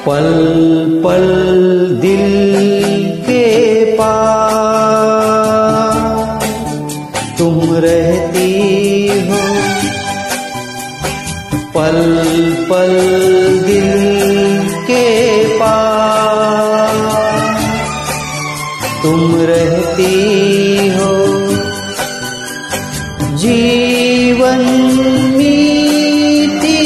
पल पल दिल के पास तुम रहती हो, पल पल दिल के पास तुम रहती हो। जीवन मीठी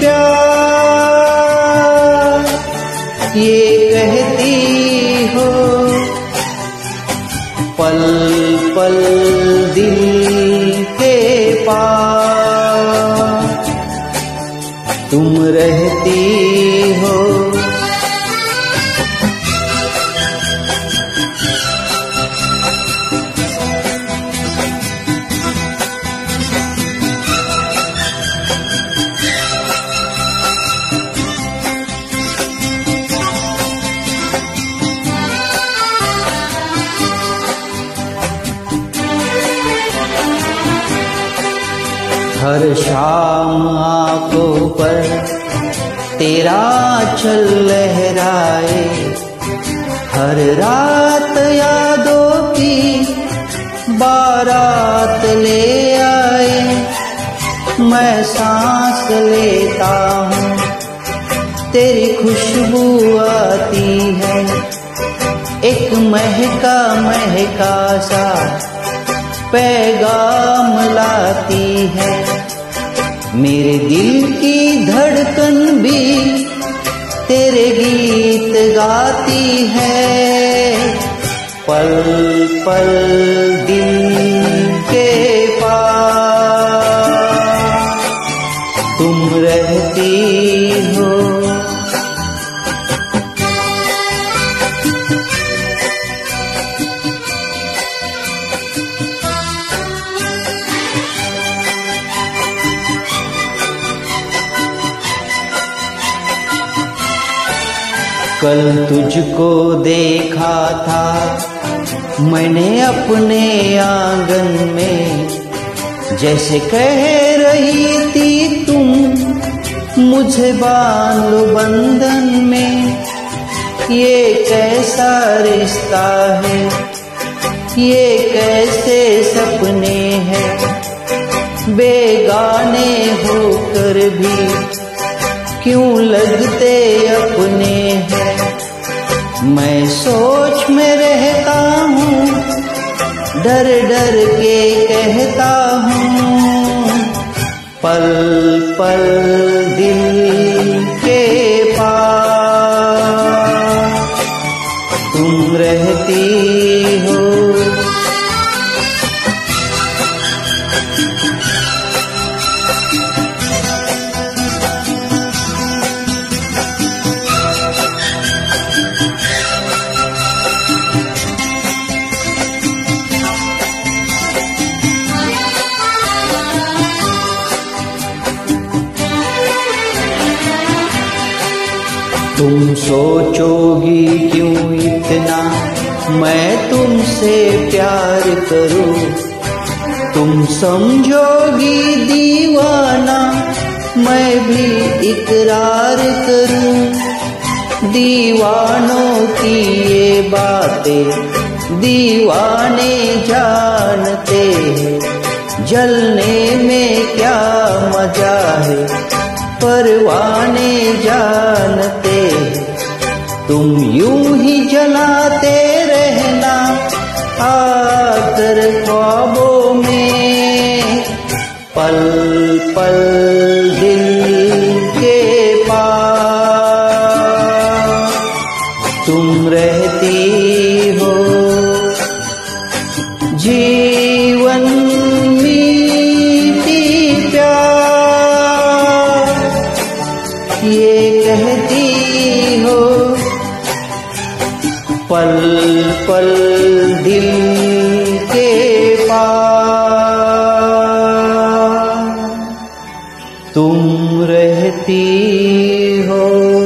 प्यार ये कहती हो, पल पल दिल के पास तुम रहती हो। हर शाम आंखों पर तेरा चल लहराए, हर रात यादों की बारात ले आए। मैं सांस लेता हूँ तेरी खुशबू आती है, एक महका महका सा पैगाम लाती है। मेरे दिल की धड़कन भी तेरे गीत गाती है, पल पल दिल के पास तुम रहती हो। कल तुझको देखा था मैंने अपने आंगन में, जैसे कह रही थी तुम मुझे बांध लो बंधन में। ये कैसा रिश्ता है, ये कैसे सपने हैं, बेगाने होकर भी क्यों लगते अपने हैं। मैं सोच में रहता हूँ, डर डर के कहता हूँ, पल पल दिल के पास तुम रहती हो। तुम सोचोगी क्यों इतना मैं तुमसे प्यार करूं, तुम समझोगी दीवाना मैं भी इकरार करूं। दीवानों की ये बातें दीवाने जानते हैं, जलने में क्या मजा है परवाने जानते। तुम यूं ही जलाते रहना आकर ख्वाबों में, पल पल दिल के पास तुम रहती हो। जीवन मीठी प्यार ये कहती हो, पल पल दिल के पास तुम रहती हो।